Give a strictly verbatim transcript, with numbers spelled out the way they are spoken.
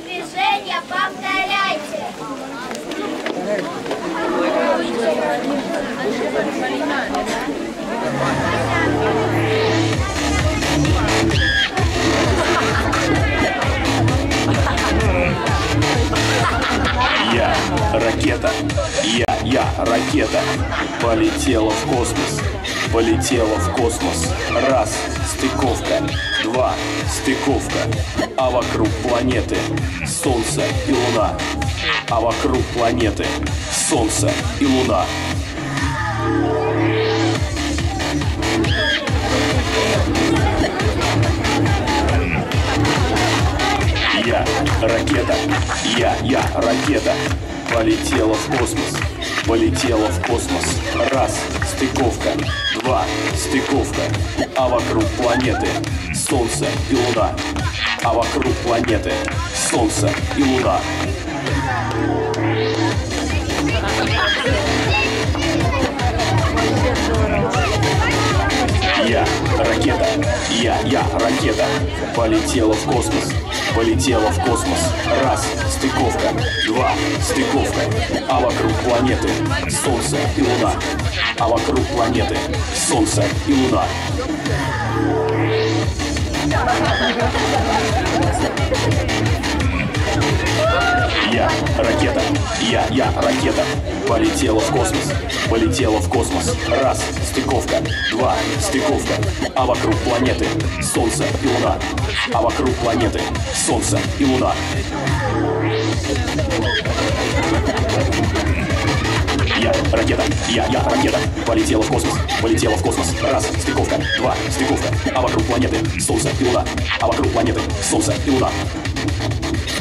движения повторяйте. Я ракета, я, я ракета, полетела в космос, полетела в космос. Раз, стыковка, два, стыковка, а вокруг планеты Солнце и Луна, а вокруг планеты Солнце и Луна. Я ракета, я, я ракета, полетела в космос, полетела в космос. Раз, стыковка, два, стыковка, а вокруг планеты Солнце и Луна, а вокруг планеты Солнце и Луна. Я ракета, я, я ракета, полетела в космос, полетела в космос. Раз, стыковка, два, стыковка, а вокруг планеты Солнце и Луна, а вокруг планеты Солнце и Луна. Я ракета, я, я ракета, полетела в космос, полетела в космос. Раз, стыковка, два, стыковка, а вокруг планеты Солнце и Луна, а вокруг планеты Солнце и Луна. Я ракета, я, я ракета, полетела в космос, полетела в космос. Раз, стыковка, два, стыковка, а вокруг планеты Солнце и Луна, а вокруг планеты Солнце и Луна.